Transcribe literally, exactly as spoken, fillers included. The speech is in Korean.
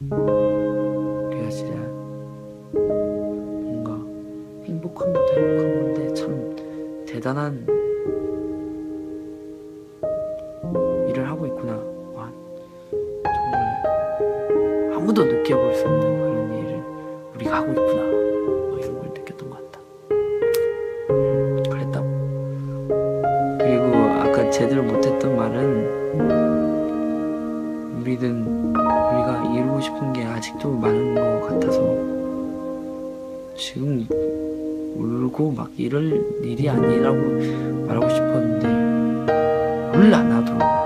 우리가 진짜 뭔가 행복한 것도 행복한 건데 참 대단한 일을 하고 있구나. 와, 정말 아무도 느껴볼 수 없는 그런 일을 우리가 하고 있구나. 뭐 이런 걸 느꼈던 것 같다. 음, 그랬다고. 그리고 아까 제대로 못했던 말은 우리는 우리가 이루고 싶은 게 아직도 많은 것 같아서 지금 울고 막 이럴 일이 아니라고 말하고 싶었는데 몰라 나도